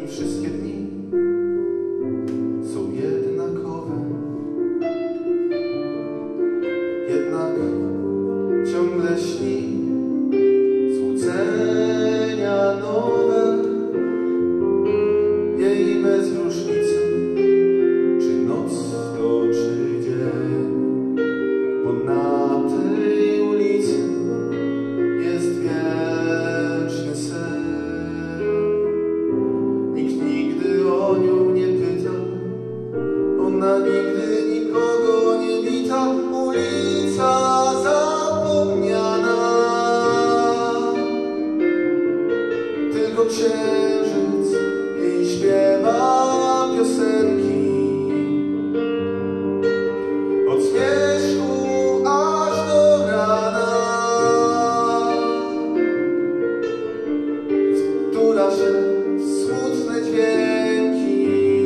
wszystkie dni są jednakowe. Jednak ciągle śni złudzenia nowe, jej bez różnicy, czy noc to czy dzień, bo na tej ulicy jest wieczny sen. Nikt nigdy o nią nie pyta, ona nigdy nikogo nie wita. Ulica zapomniana, tylko księżyc jej śpiewa piosenki. Od zmierzchu aż do rana wtula się w smutne dźwięki.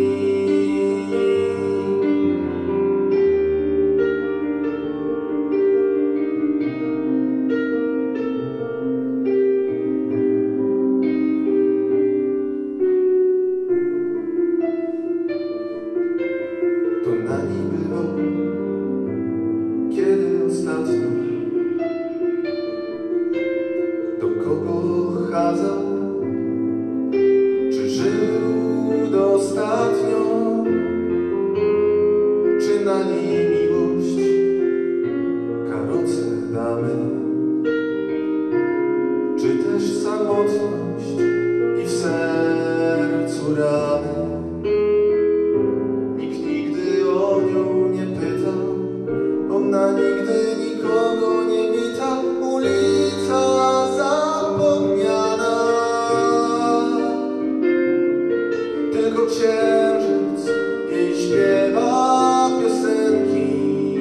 To na niej było, kiedy ostatnio do kogo chadzał, czy żył dostatnio, czy na niej miłość karoce damy, czy też samotność i w sercu rany. Nikt nigdy o nią nie pyta, ona nigdy nikogo nie wita. Ulica zapomniana, tylko księżyc jej śpiewa piosenki.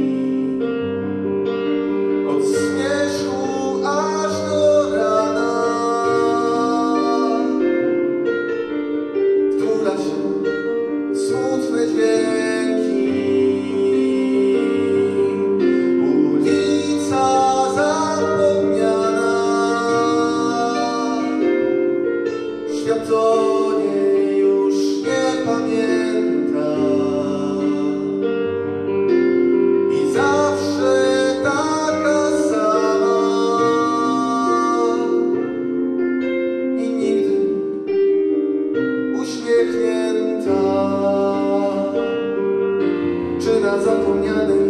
Od zmierzchu aż do rana wtula się w smutne dźwięki. Ulica zapomniana, świat o niej już nie pamięta i zawsze taka sama i nigdy uśmiechnięta. Czy na zapomnianej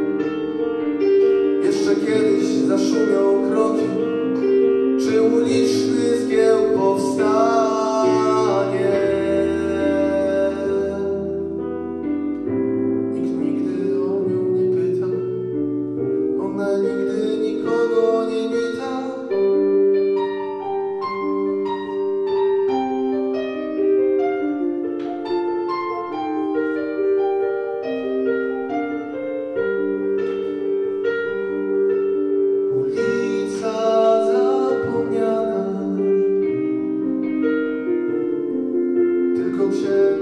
jeszcze kiedyś zaszumią kroki, czy uliczny zgiełk powstanie? Nikt nigdy o nią nie pyta, ona nigdy nikogo nie wita. Ulica zapomniana, tylko księżyc